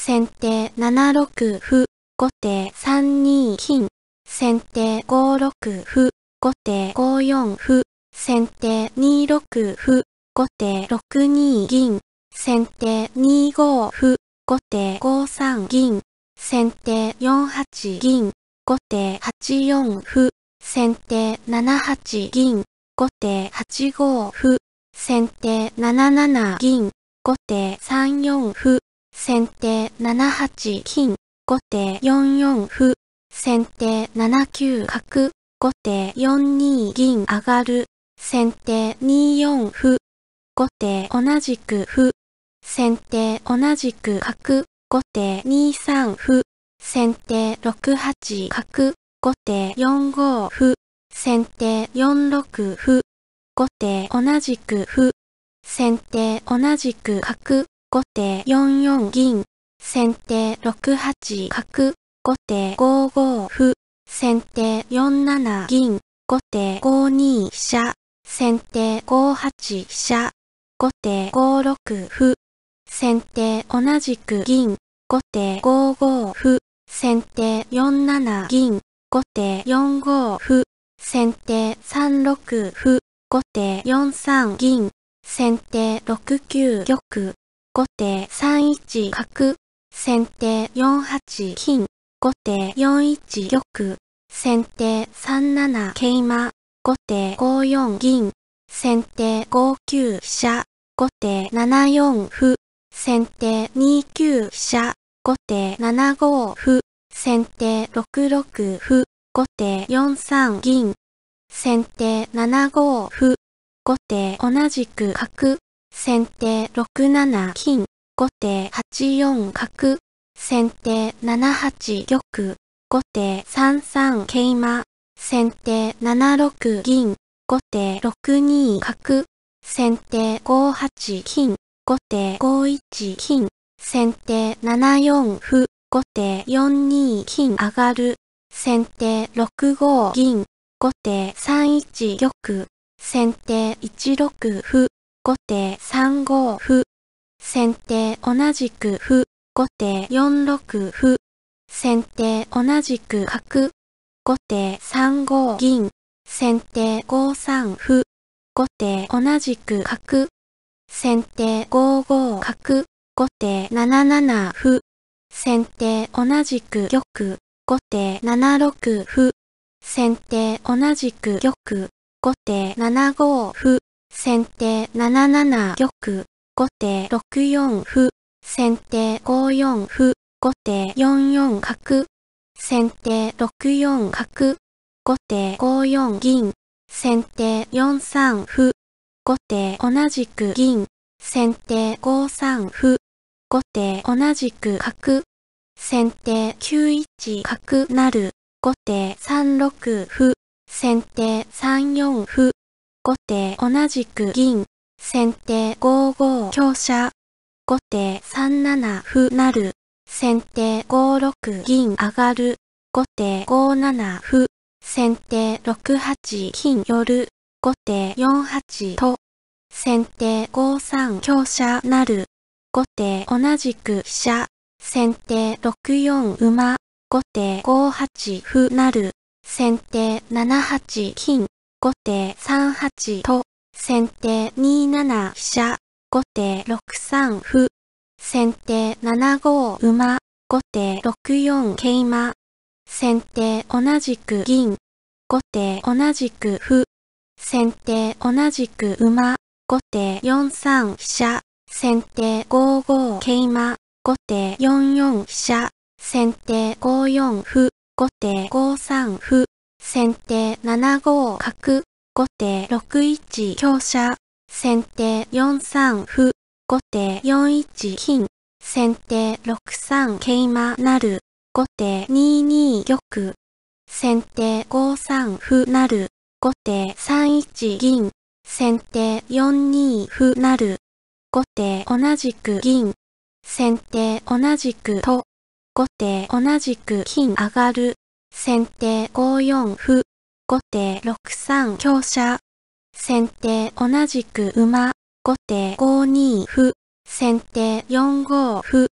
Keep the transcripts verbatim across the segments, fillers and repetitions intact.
先手ななろく歩、後手さんに金、先手ごろく歩、後手ごよん歩、先手にろく歩、後手ろくに銀、先手にご歩、後手ごさん銀、先手よんはち銀、後手はちよん歩、先手ななはち銀、後手はちご歩、先手なななな銀、後手さんよん歩、先手ななはち金、後手よんよん歩、先手ななきゅう角、後手よんに銀上がる、先手によん歩、後手同じく歩、先手同じく角、後手にさん歩、先手ろくはち角、後手よんご歩、先手よんろく歩、後手同じく歩、先手同じく角、後手よんよん銀、先手ろくはち角、後手ごご歩、先手よんなな銀、後手ごに飛車、先手ごはち飛車、後手ごろく歩、先手同じく銀、後手ごご歩、先手よんなな銀、後手よんご歩、先手さんろく歩、後手よんさん銀、先手ろくきゅう玉、後手さんいち角、先手よんはち金、後手よんいち玉、先手さんなな桂馬、後手ごよん銀、先手ごきゅう飛車、後手ななよん歩、先手にきゅう飛車、後手ななご歩、先手ろくろく歩、後手よんさん銀、先手ななご歩、後手同じく角、先手ろくなな金、後手はちよん角、先手ななはち玉、後手さんさん桂馬、先手ななろく銀、後手ろくに角、先手ごはち金、後手ごいち金、先手ななよん歩、後手よんに金上がる、先手ろくご銀、後手さんいち玉、先手いちろく歩、後手さんご歩、先手同じく歩、後手よんろく歩、先手同じく角、後手さんご銀、先手ごさん歩、後手同じく角、先手ごご角、後手なななな歩、先手同じく玉、後手ななろく歩、先手同じく玉、後手ななご歩、先手なななな玉、後手ろくよん歩、先手ごよん歩、後手よんよん角、先手ろくよん角、後手ごよん銀、先手よんさん歩、後手同じく銀、先手ごさん歩、後手同じく角、先手きゅういち角成、後手さんろく歩、先手さんよん歩、後手同じく銀、先手ごご香車、後手さんなな歩成、先手ごろく銀上がる、後手ごなな歩、先手ろくはち金寄る、後手よんはちと、先手ごさん香車成、後手同じく飛車、先手ろくよん馬、後手ごはち歩成、先手ななはち金、後手さんはちと、先手になな飛車、後手ろくさん歩、先手ななご馬、後手ろくよん桂馬、先手同じく銀、後手同じく歩、先手同じく馬、後手よんさん飛車、先手ごご桂馬、後手よんよん飛車、先手ごよん歩、後手ごさん歩、先手ななご角、後手ろくいち香車、先手よんさん歩、後手よんいち金、先手ろくさん桂馬成、後手にに玉、先手ごさん歩成、後手さんいち銀、先手よんに歩成、後手同じく銀、先手同じくと、後手同じく金上がる、先手ごよん歩、後手ろくさん香車、先手同じく馬、後手ごに歩、先手よんご歩、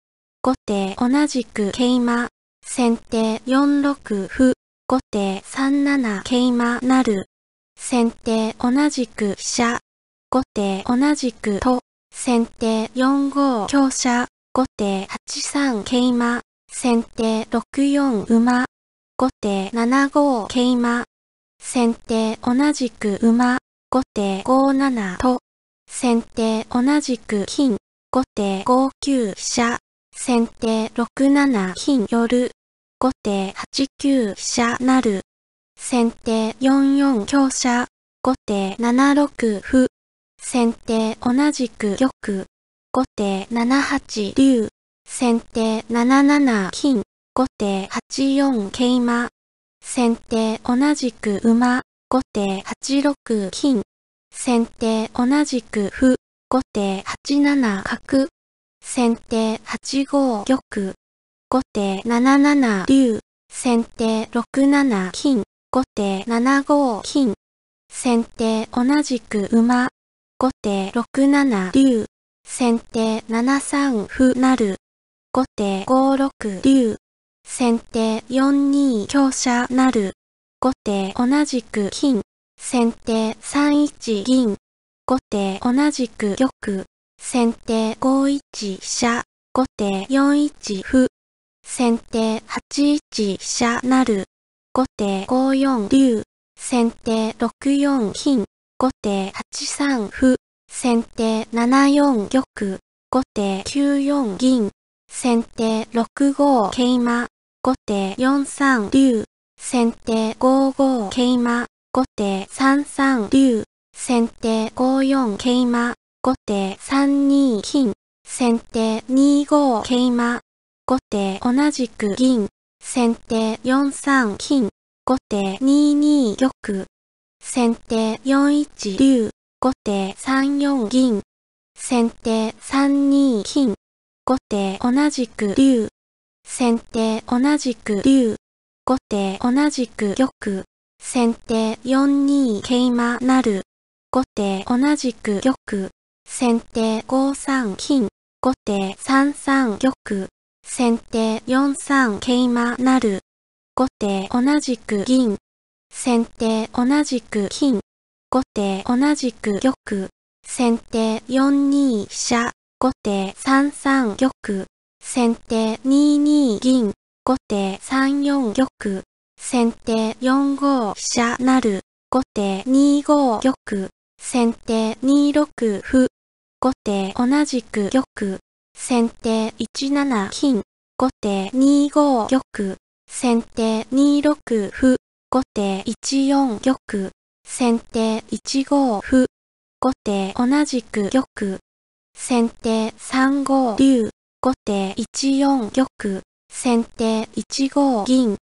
後手同じく桂馬、先手よん六歩、後手さん七桂馬成、先手同じく飛車、後手同じくと、先手よん五香車、後手はち三桂馬、先手ろく四馬、後手なな五桂馬、先手同じく馬、後手ご七と、先手同じく金、後手ご九飛車、先手ろく七金寄、後手はち九飛車成、先手よん四香車、後手なな六歩、先手同じく玉、後手なな八竜、先手なな七金、後手はち四桂馬、先手同じく馬、後手はち六金、先手同じく歩、後手はち七角、先手はち五玉、後手なな七竜、先手ろく七金、後手なな五金、先手同じく馬、後手ろく七竜、先手なな三歩成、後手ご六竜、先手よん二香車成、後手同じく金、先手さん一銀、後手同じく玉、先手ご一飛車、後手よん一歩、先手はち一飛車成、後手ご四竜、先手ろく四金、後手はち三歩、先手なな四玉、後手きゅう四銀、先手ろく五桂馬、後手よん三竜、先手ご五桂馬、後手さん三竜、先手ご四桂馬、後手さん二金、先手に五桂馬、後手同じく銀、先手よん三金、後手に二玉、先手よん一竜、後手さん四銀、先手さん二金、後手同じく竜、先手同じく竜、後手同じく玉、先手よん二桂馬成、後手同じく玉、先手ご三金、後手さん三玉、先手よん三桂馬成、後手同じく銀、先手同じく金、後手同じく玉、先手よん二飛車、後手さん三玉、先手に二銀、後手さん四玉、先手よん五飛車成、後手に五玉、先手に六歩、後手同じく玉、先手いち七金、後手に五玉、先手に六歩、後手いち四玉、先手いち五歩、後手同じく玉、先手さん五竜、後手いち四玉、先手いち五銀、